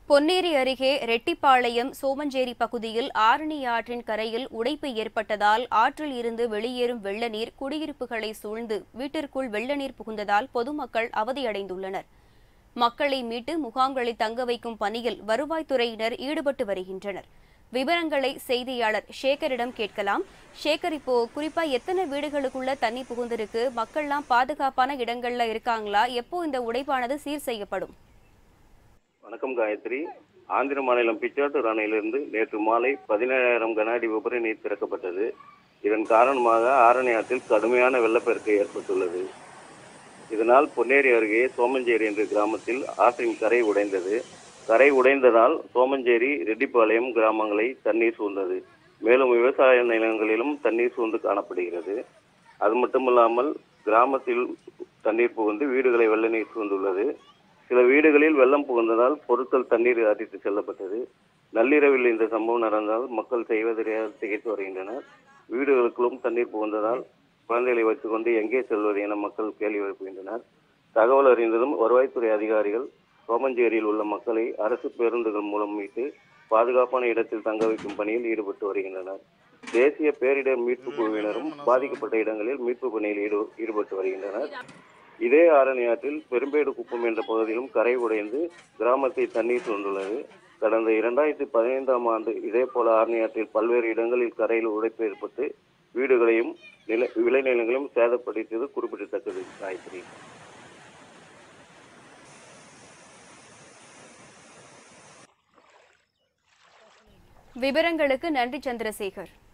பொன்னேரி அருகே ரெட்டிப்பாளையம் சோமஞ்சேரி பகுதியில் ஆரணி ஆற்றின் கரையில் உடைப்பு ஏற்பட்டதால் ஆற்றில் இருந்து வெளியேறும் வெள்ள நீர் குடியிருப்புகளை சூழ்ந்து வீட்டிற்குள் வெள்ள நீர் புகுந்ததால் பொதுமக்கள் அவதியடைந்துள்ளனர். மக்களை மீட்டு முகாம்களில் தங்க வைக்கும் பணியில் வருவாய்த்துறையினர் ஈடுபட்டு வருகின்றனர். விவரங்களை செய்தியாளர் சேகரிடம் கேட்கலாம். சேகர், இப்போ குறிப்பா எத்தனை வீடுகளுக்குள்ள தண்ணி புகுந்திருக்கு? மக்கள்லாம் பாதுகாப்பான இடங்கள்ல இருக்காங்களா? எப்போ இந்த உடைப்பானது சீர் செய்யப்படும்? வணக்கம் காயத்ரி. ஆந்திர மாநிலம் பிச்சாட்டூர் அணையிலிருந்து நேற்று மாலை 17,000 கன அடி உபரி நீர் திறக்கப்பட்டது. இதன் காரணமாக ஆரணி ஆற்றில் கடுமையான வெள்ளப்பெருக்கு ஏற்பட்டுள்ளது. இதனால் பொன்னேரி அருகே சோமஞ்சேரி என்ற கிராமத்தில் ஆற்றின் கரை உடைந்தது. கரை உடைந்ததால் சோமஞ்சேரி, ரெட்டிப்பாளையம் கிராமங்களை தண்ணீர் சூழ்ந்தது. மேலும் விவசாய நிலங்களிலும் தண்ணீர் சூழ்ந்து காணப்படுகிறது. அது மட்டுமல்லாமல் கிராமத்தில் தண்ணீர் புகுந்து வீடுகளை வெள்ள நீர் சூழ்ந்துள்ளது. சில வீடுகளில் வெள்ளம் புகுந்ததால் பொருட்கள் தண்ணீர் அடித்து செல்லப்பட்டது. நள்ளிரவில் இந்த சம்பவம் நடந்தால் மக்கள் செய்வதறியாது திகைத்து வருகின்றனர். வீடுகளுக்குள்ளும் தண்ணீர் புகுந்ததால் குழந்தைகளை வைத்துக்கொண்டு எங்கே செல்வது என மக்கள் கேள்வி எழுப்புகின்றனர். தகவல் அறிந்ததும் வருவாய்த்துறை அதிகாரிகள் சோமஞ்சேரியில் உள்ள மக்களை அரசு பேருந்துகள் மூலம் மீட்டு பாதுகாப்பான இடத்தில் தங்க வைக்கும் பணியில் ஈடுபட்டு வருகின்றனர். தேசிய பேரிடர் மீட்பு குழுவினரும் பாதிக்கப்பட்ட இடங்களில் மீட்பு பணியில் ஈடுபட்டு வருகின்றனர். இதே ஆரணி ஆற்றில் பெரும்பேடு குப்பம் என்ற பகுதியிலும் கரை உடைந்து கிராமத்தை தண்ணீர் சூழ்ந்துள்ளது. கடந்த 2015ஆம் ஆண்டு இதேபோல ஆரணி ஆற்றில் பல்வேறு இடங்களில் கரையில் உடைப்பு ஏற்பட்டு வீடுகளையும் விளைநிலங்களையும் சேதப்படுத்தியது குறிப்பிடத்தக்கது. காயத்ரி, விவரங்களுக்கு நன்றி சந்திரசேகர்.